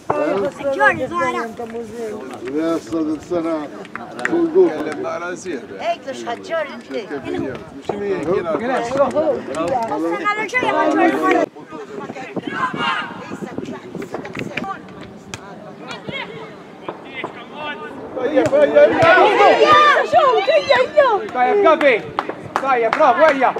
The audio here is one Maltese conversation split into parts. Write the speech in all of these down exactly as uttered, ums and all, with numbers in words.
جورج زهرة يا أستاذ السنة فوقوك هيك مش هتجورج انت طيب قبي طيب برافو ويا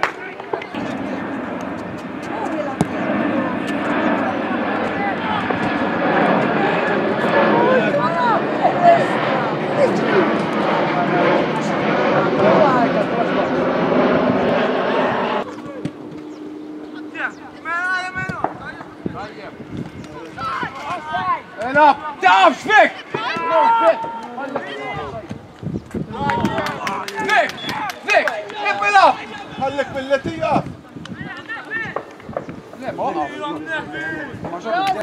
لا تعرف فيك فيك فيك ابلا خليك باللتيات لا ما وقف ما شاء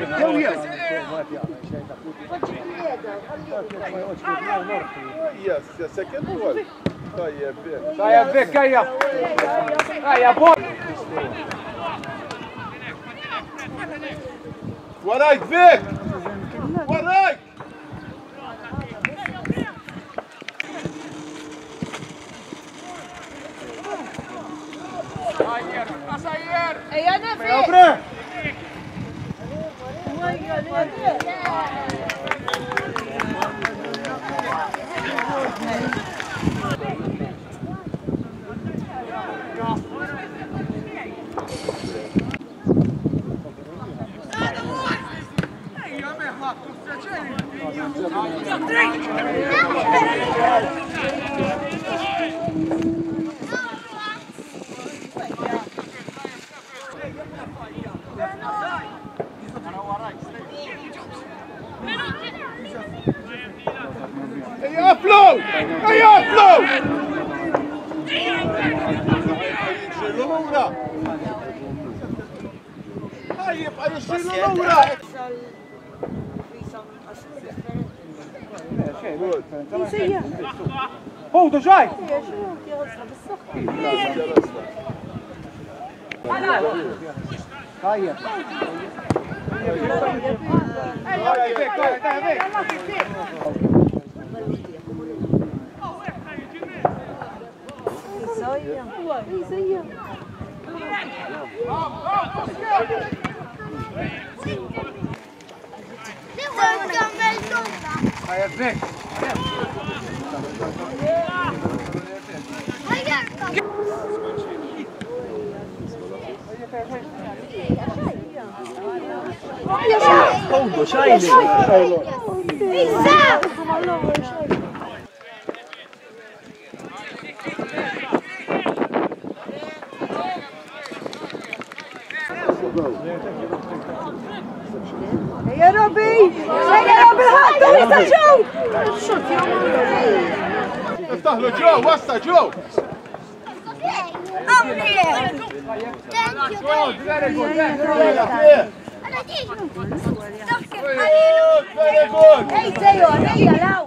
يس يا سكن ولا طيب فيك طيب فيك هيا هيا بول وراك فيك وراك يا نفي يا فلو يا فلو طيب يشيلوا لورا هو ده جاي طيب فوضى شايله يا ربي يا ربي هاتوا لسه جو افتح له جو وسطه جو Hey, Tayo, hey, allow.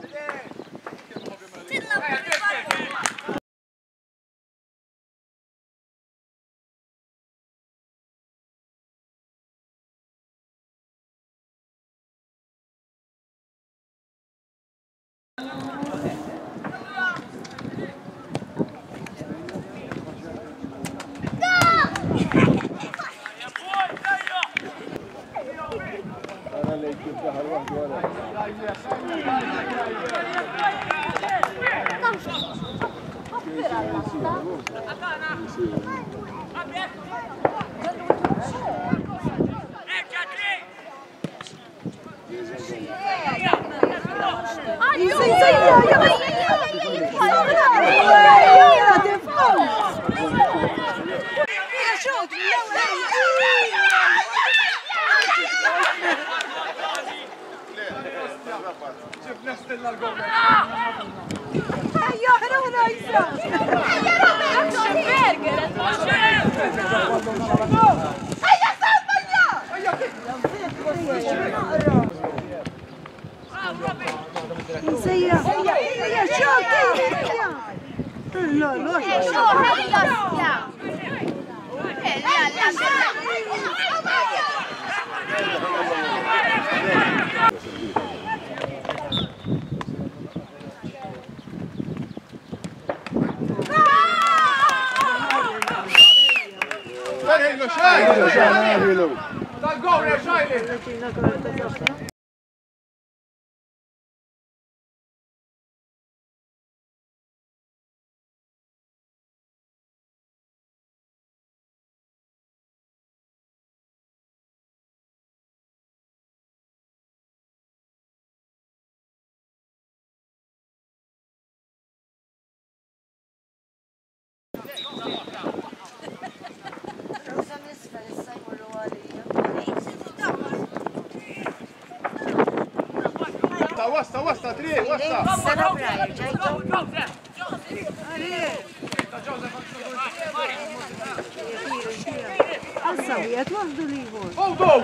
لا لا لا Tal-gol, reġajli! Wasta, wasta, tri, wasta. Sena Brian, ġajtu. Għal-sabiet, wafdu li jgħu. Għawdu!